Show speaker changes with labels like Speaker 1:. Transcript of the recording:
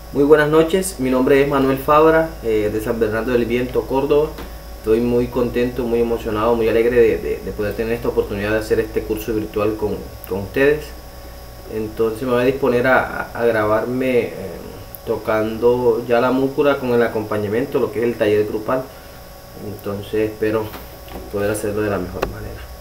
Speaker 1: Muy buenas noches, mi nombre es Manuel Fabra, de San Bernardo del Viento, Córdoba. Estoy muy contento, muy emocionado, muy alegre de poder tener esta oportunidad de hacer este curso virtual con ustedes. Entonces me voy a disponer a grabarme tocando ya la múcura con el acompañamiento, lo que es el taller grupal. Entonces espero poder hacerlo de la mejor manera.